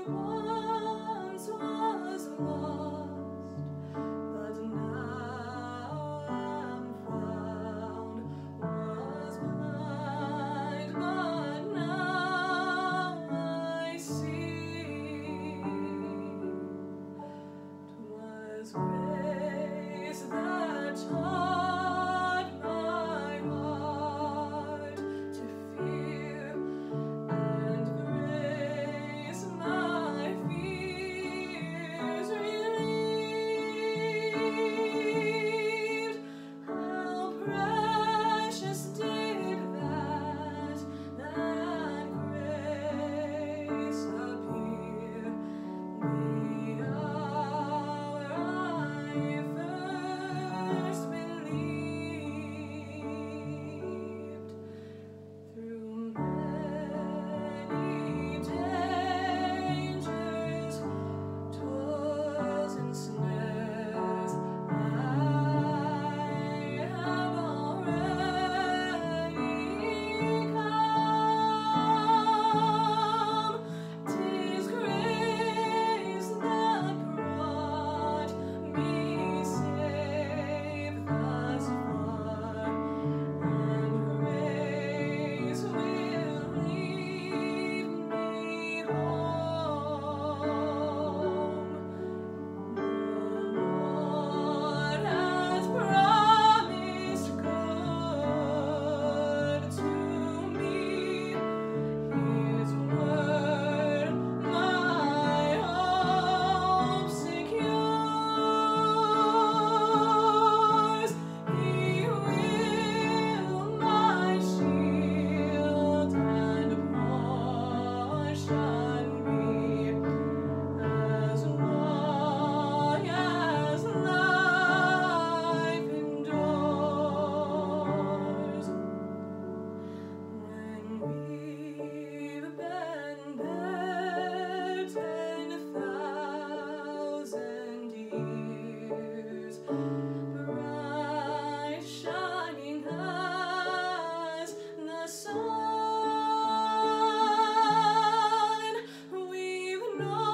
once was lost, but now I'm found. Was blind, but now I see. 'Twas grace that taught my heart to fear, and grace my fears relieved. How precious did that grace appear, the hour I first believed. Through many dangers, toils and snares, I have already come. 'Tis grace that brought me safe thus far, and grace will lead me home. The Lord has promised good to me. His word my hope secures. He will my shield and portion be, as long as life endures. When we've been there 10,000 years, bright shining as the sun, we've known